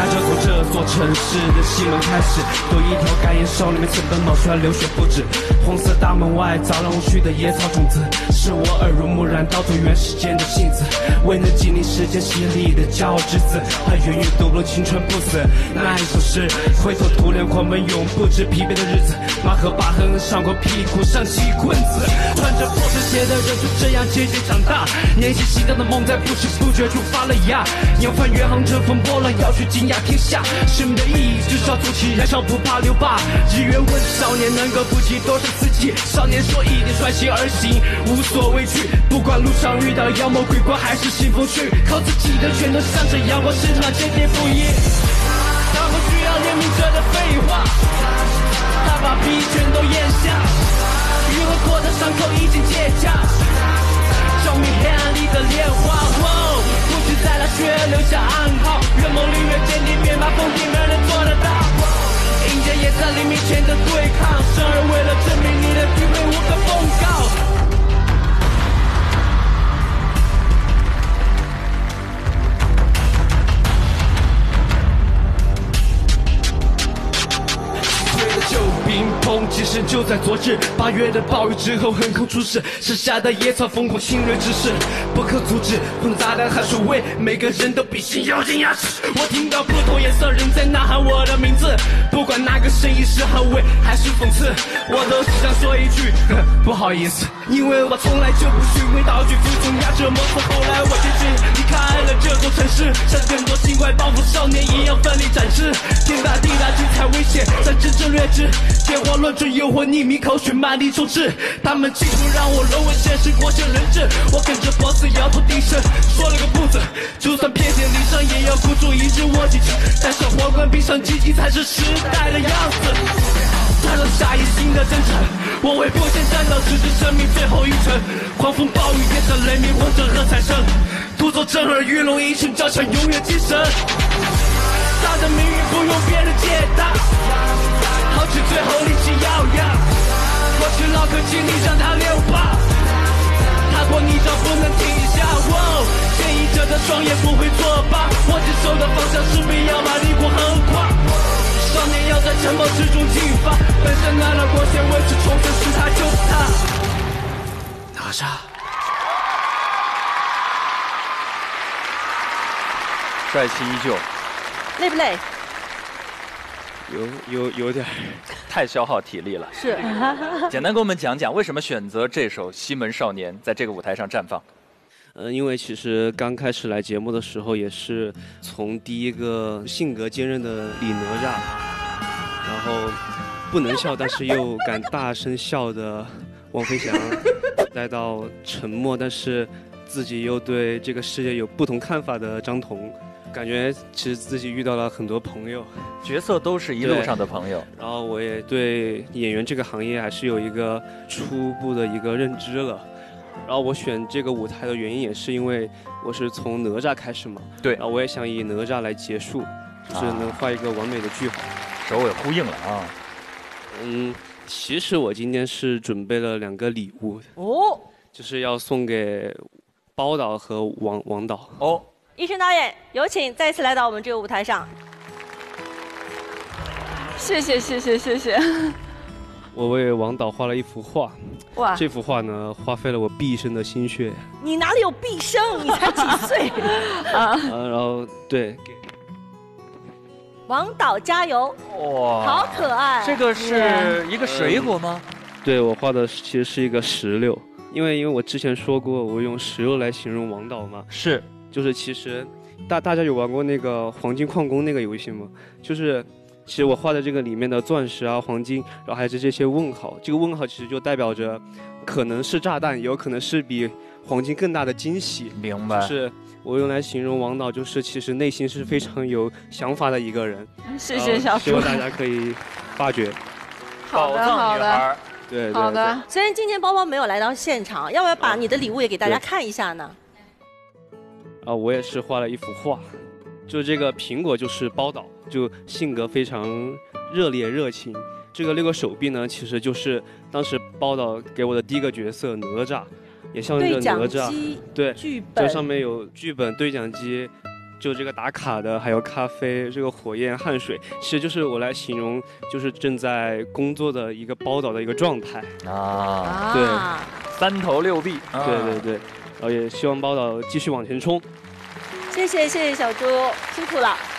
那就从这座城市的西门开始，多一条干眼手里面刺奔冒出来流血不止。红色大门外杂乱无序的野草种子，是我耳濡目染到最原始间的性子，未能经历时间洗礼的骄傲之子，还远远读不了青春不死那一首诗。灰头土脸狂奔永不知疲惫的日子，马和疤痕上过屁股上起棍子，穿着破皮鞋的人就这样渐渐长大，年轻心脏的梦在不知不觉中发了芽，要翻越航乘风破浪，要去惊讶天下，生命的意义至少筑起燃烧不怕留疤。日月问少年能够不计多少四季，少年说一定率性而行，无所畏惧，不管路上遇到妖魔鬼怪还是腥风血雨，靠自己的拳头向着阳光伸长坚定不移。他不需要怜悯者的废话，他把皮全都咽下，愈合过的伤口已经结痂，照明黑暗里的莲花。不许在那血留下暗号，越猛烈越坚定，别把封闭没人做得到。迎接也在黎明前的对抗，生而为了证明你的愚昧无可奉告。旧冰崩，其实就在昨日，8月的暴雨之后横空出世，时下的野草疯狂侵略之势，不可阻止，混杂的汗水味，每个人都必须咬紧牙齿。我听到不同颜色人在呐喊我的名字，不管那个声音是捍卫还是讽刺，我都只想说一句不好意思，因为我从来就不虚伪道具，服从压着模子。后来我决定离开了这座城市，像更多心怀抱负少年一样奋力展翅，天大地大精彩危险，在真正略知。天花乱坠，诱惑匿名口水，满地充斥。他们企图让我沦为现实，过些人质。我跟着 boss 摇头低声，说了个不字。就算遍体鳞伤，也要孤注一掷握紧拳。戴上皇冠，闭上鸡鸡，才是时代的样子。踏上下一新的征程，我为奉献战斗，直至生命最后一程。狂风暴雨，变成雷鸣，或者喝彩声。独走震耳欲聋，一群交强，永远精神。他的命运不用别人解答。豪气最后力气咬牙，过去老客经历让他留疤，踏过泥沼不能停下。牵引者的双眼不会作罢，我接受的方向势必要把离国横跨。少年要在城堡之中进发，本身来了光线维持重生，是他就是他。哪吒， 帅气依旧， 累不累？ 有点太消耗体力了。 是， 简单给我们讲讲为什么选择这首《西门少年》在这个舞台上绽放。 因为其实刚开始来节目的时候，也是从第一个性格坚韧的李哪吒，然后不能笑但是又敢大声笑的王飞翔，再到沉默但是自己又对这个世界有不同看法的张彤。感觉其实自己遇到了很多朋友， 角色都是一路上的朋友。 然后我也对演员这个行业还是有一个初步的一个认知了。然后我选这个舞台的原因也是因为我是从哪吒开始嘛， 对， 然后我也想以哪吒来结束，就是能画一个完美的句号。 首尾呼应了啊。 其实我今天是准备了2个礼物哦， 就是要送给包导和王导哦。 一生导演，有请再次来到我们这个舞台上。 谢谢。 我为王导画了一幅画， 哇， 这幅画呢花费了我毕生的心血。 你哪里有毕生？你才几岁啊？ 然后对，给王导加油！哇，好可爱。 这个是一个水果吗？ 对，我画的其实是一个石榴，因为我之前说过，我用石榴来形容王导嘛。 是。 就是其实，大家有玩过那个黄金矿工那个游戏吗？就是其实我画的这个里面的钻石啊、黄金，然后还是这些问号，这个问号其实就代表着可能是炸弹，也有可能是比黄金更大的惊喜。 明白。 就是我用来形容王导，就是其实内心是非常有想法的一个人。 谢谢小叔， 希望大家可以发掘。 好的。 对， 好的。 虽然今天包包没有来到现场，要不要把你的礼物也给大家看一下呢？ 我也是画了一幅画，就这个苹果就是包导，就性格非常热烈热情。这个6个手臂呢，其实就是当时包导给我的第一个角色哪吒，也象征着哪吒。对， 剧本， 这上面有剧本、对讲机， 就这个打卡的，还有咖啡，这个火焰汗水，其实就是我来形容，就是正在工作的一个宝岛的一个状态啊。 对 ，3头6臂， 对，然后也希望宝岛继续往前冲。 谢谢小猪，辛苦了。